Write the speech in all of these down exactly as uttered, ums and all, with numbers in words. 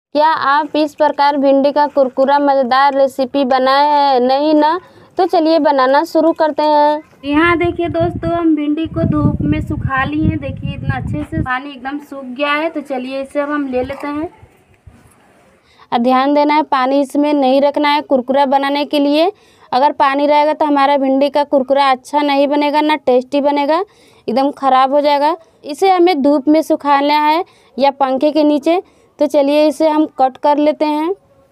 क्या आप इस प्रकार भिंडी का कुरकुरा मज़ेदार रेसिपी बनाए हैं? नहीं ना? तो चलिए बनाना शुरू करते हैं। यहाँ देखिए दोस्तों, हम भिंडी को धूप में सुखा लिए हैं। देखिए इतना अच्छे से पानी एकदम सूख गया है। तो चलिए इसे अब हम ले लेते हैं। और ध्यान देना है, पानी इसमें नहीं रखना है कुरकुरा बनाने के लिए। अगर पानी रहेगा तो हमारा भिंडी का कुरकुरा अच्छा नहीं बनेगा, ना टेस्टी बनेगा, एकदम ख़राब हो जाएगा। इसे हमें धूप में सुखाना है या पंखे के नीचे। तो चलिए इसे हम कट कर लेते हैं।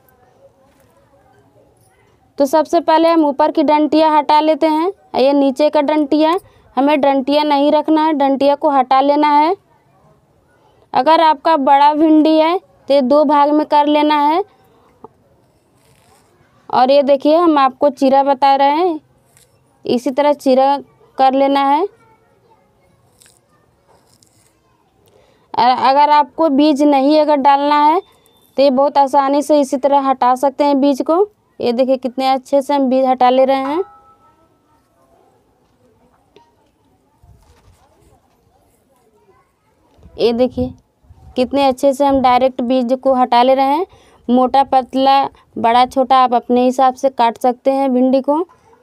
तो सबसे पहले हम ऊपर की डंटियाँ हटा लेते हैं। ये नीचे का डंटियाँ, हमें डंटियाँ नहीं रखना है, डंटियाँ को हटा लेना है। अगर आपका बड़ा भिंडी है तो ये दो भाग में कर लेना है। और ये देखिए हम आपको चीरा बता रहे हैं, इसी तरह चीरा कर लेना है। अगर आपको बीज नहीं अगर डालना है तो ये बहुत आसानी से इसी तरह हटा सकते हैं बीज को। ये देखिए कितने अच्छे से हम बीज हटा ले रहे हैं। ये देखिए कितने अच्छे से हम डायरेक्ट बीज को हटा ले रहे हैं। मोटा पतला बड़ा छोटा आप अपने हिसाब से काट सकते हैं भिंडी को।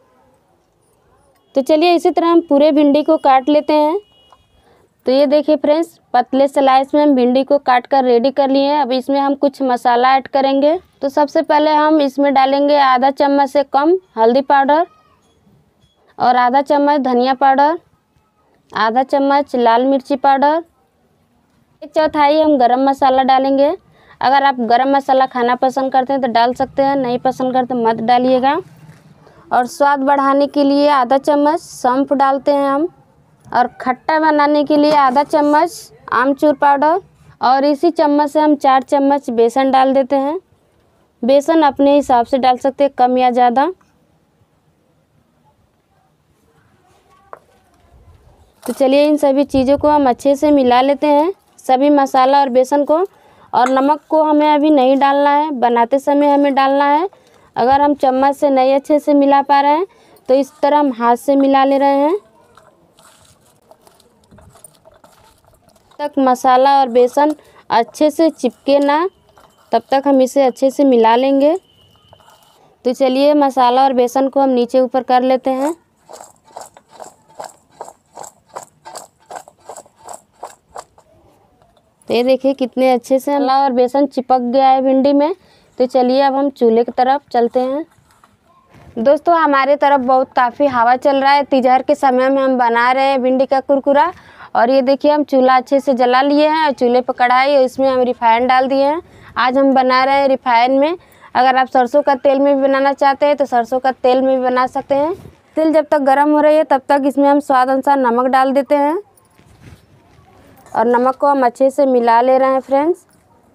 तो चलिए इसी तरह हम पूरे भिंडी को काट लेते हैं। तो ये देखिए फ्रेंड्स, पतले स्लाइस में हम भिंडी को काट कर रेडी कर लिए हैं। अब इसमें हम कुछ मसाला ऐड करेंगे। तो सबसे पहले हम इसमें डालेंगे आधा चम्मच से कम हल्दी पाउडर, और आधा चम्मच धनिया पाउडर, आधा चम्मच लाल मिर्ची पाउडर, एक चौथाई हम गरम मसाला डालेंगे। अगर आप गरम मसाला खाना पसंद करते हैं तो डाल सकते हैं, नहीं पसंद करते मत डालिएगा। और स्वाद बढ़ाने के लिए आधा चम्मच सौंफ डालते हैं हम। और खट्टा बनाने के लिए आधा चम्मच आमचूर पाउडर। और इसी चम्मच से हम चार चम्मच बेसन डाल देते हैं। बेसन अपने हिसाब से डाल सकते हैं, कम या ज़्यादा। तो चलिए इन सभी चीज़ों को हम अच्छे से मिला लेते हैं, सभी मसाला और बेसन को। और नमक को हमें अभी नहीं डालना है, बनाते समय हमें डालना है। अगर हम चम्मच से नहीं अच्छे से मिला पा रहे हैं तो इस तरह हम हाथ से मिला ले रहे हैं। तक मसाला और बेसन अच्छे से चिपके ना, तब तक हम इसे अच्छे से मिला लेंगे। तो चलिए मसाला और बेसन को हम नीचे ऊपर कर लेते हैं। तो ये देखिए कितने अच्छे से मसाला और बेसन चिपक गया है भिंडी में। तो चलिए अब हम चूल्हे की तरफ चलते हैं। दोस्तों हमारे तरफ बहुत काफ़ी हवा चल रहा है। तिजहर के समय में हम बना रहे हैं भिंडी का कुरकुरा। और ये देखिए हम चूल्हा अच्छे से जला लिए हैं, और चूल्हे पर कढ़ाई, और इसमें हम रिफाइंड डाल दिए हैं। आज हम बना रहे हैं रिफाइंड में। अगर आप सरसों का तेल में भी बनाना चाहते हैं तो सरसों का तेल में भी बना सकते हैं। तेल जब तक गर्म हो रही है तब तक इसमें हम स्वाद अनुसार नमक डाल देते हैं। और नमक को हम अच्छे से मिला ले रहे हैं फ्रेंड्स।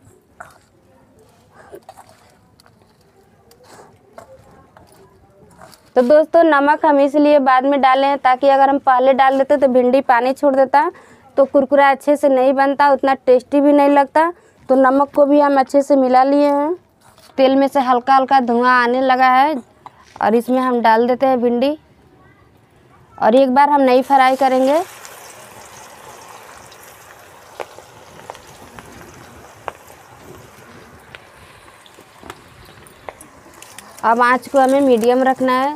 तो दोस्तों नमक हम इसलिए बाद में डाले हैं ताकि अगर हम पहले डाल देते तो भिंडी पानी छोड़ देता, तो कुरकुरा अच्छे से नहीं बनता, उतना टेस्टी भी नहीं लगता। तो नमक को भी हम अच्छे से मिला लिए हैं। तेल में से हल्का हल्का धुआं आने लगा है, और इसमें हम डाल देते हैं भिंडी। और एक बार हम नहीं फ्राई करेंगे। अब आँच को हमें मीडियम रखना है।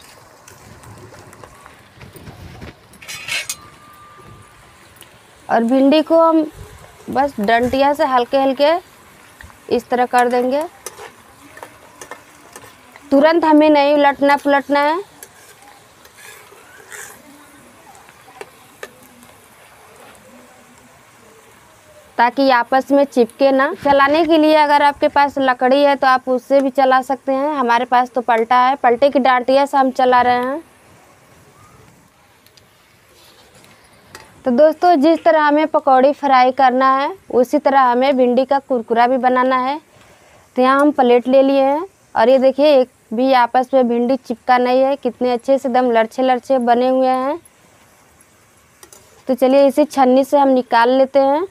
और भिंडी को हम बस डंटिया से हल्के हल्के इस तरह कर देंगे। तुरंत हमें नहीं उलटना पुलटना है। ताकि आपस में चिपके ना। चलाने के लिए अगर आपके पास लकड़ी है तो आप उससे भी चला सकते हैं। हमारे पास तो पलटा है, पलटे की डांटिया से हम चला रहे हैं। तो दोस्तों जिस तरह हमें पकौड़ी फ्राई करना है उसी तरह हमें भिंडी का कुरकुरा भी बनाना है। तो यहाँ हम प्लेट ले लिए हैं, और ये देखिए एक भी आपस में भिंडी चिपका नहीं है, कितने अच्छे से एकदम लड़छे लड़छे बने हुए हैं। तो चलिए इसी छन्नी से हम निकाल लेते हैं।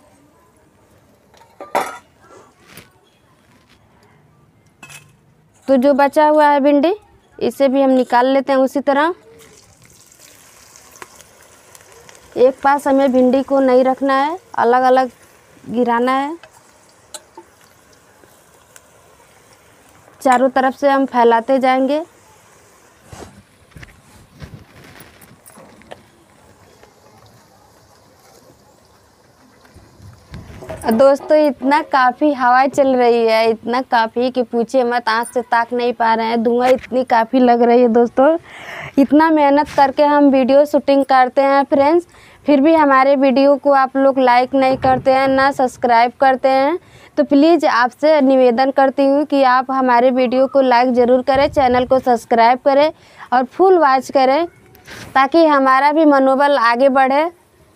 तो दोस्तों जो बचा हुआ है भिंडी, इसे भी हम निकाल लेते हैं उसी तरह। एक पास हमें भिंडी को नहीं रखना है, अलग अलग गिराना है। चारों तरफ से हम फैलाते जाएंगे। दोस्तों इतना काफ़ी हवा चल रही है, इतना काफ़ी कि पूछिए मत, आँख से ताक नहीं पा रहे हैं। धुआं इतनी काफ़ी लग रही है दोस्तों। इतना मेहनत करके हम वीडियो शूटिंग करते हैं फ्रेंड्स, फिर भी हमारे वीडियो को आप लोग लाइक नहीं करते हैं, ना सब्सक्राइब करते हैं। तो प्लीज़ आपसे निवेदन करती हूँ कि आप हमारे वीडियो को लाइक ज़रूर करें, चैनल को सब्सक्राइब करें और फुल वॉच करें, ताकि हमारा भी मनोबल आगे बढ़े।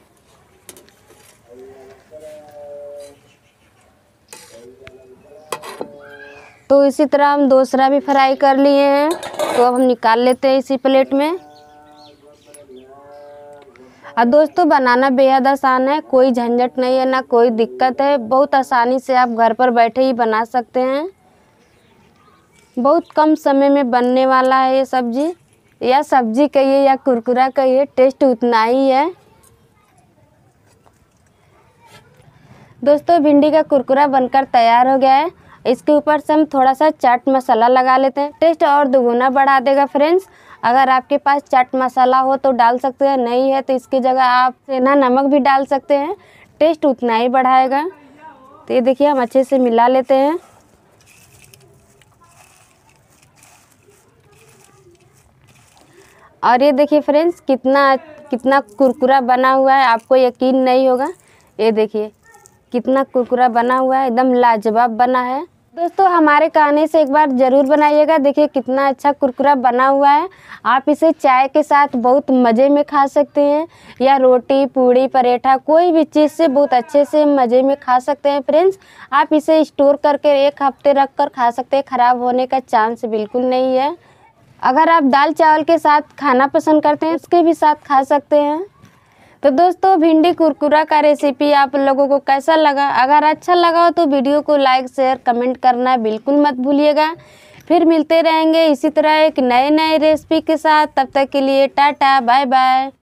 तो इसी तरह हम दूसरा भी फ्राई कर लिए हैं, तो अब हम निकाल लेते हैं इसी प्लेट में। और दोस्तों बनाना बेहद आसान है, कोई झंझट नहीं है, ना कोई दिक्कत है। बहुत आसानी से आप घर पर बैठे ही बना सकते हैं। बहुत कम समय में बनने वाला है ये सब्जी, या सब्जी कहिए या कुरकुरा कहिए, टेस्ट उतना ही है। दोस्तों भिंडी का कुरकुरा बनकर तैयार हो गया है। इसके ऊपर से हम थोड़ा सा चाट मसाला लगा लेते हैं, टेस्ट और दोगुना बढ़ा देगा फ्रेंड्स। अगर आपके पास चाट मसाला हो तो डाल सकते हैं, नहीं है तो इसकी जगह आप सेंधा नमक भी डाल सकते हैं, टेस्ट उतना ही बढ़ाएगा। तो ये देखिए हम अच्छे से मिला लेते हैं। और ये देखिए फ्रेंड्स कितना कितना कुरकुरा बना हुआ है, आपको यकीन नहीं होगा। ये देखिए कितना कुरकुरा बना हुआ है, एकदम लाजवाब बना है। दोस्तों हमारे कहने से एक बार ज़रूर बनाइएगा। देखिए कितना अच्छा कुरकुरा बना हुआ है। आप इसे चाय के साथ बहुत मज़े में खा सकते हैं, या रोटी पूड़ी पराठा कोई भी चीज़ से बहुत अच्छे से मज़े में खा सकते हैं फ्रेंड्स। आप इसे स्टोर करके एक हफ्ते रख कर खा सकते हैं, ख़राब होने का चांस बिल्कुल नहीं है। अगर आप दाल चावल के साथ खाना पसंद करते हैं, उसके भी साथ खा सकते हैं। तो दोस्तों भिंडी कुरकुरा का रेसिपी आप लोगों को कैसा लगा? अगर अच्छा लगा हो तो वीडियो को लाइक शेयर कमेंट करना बिल्कुल मत भूलिएगा। फिर मिलते रहेंगे इसी तरह एक नए नए रेसिपी के साथ। तब तक के लिए टाटा बाय बाय।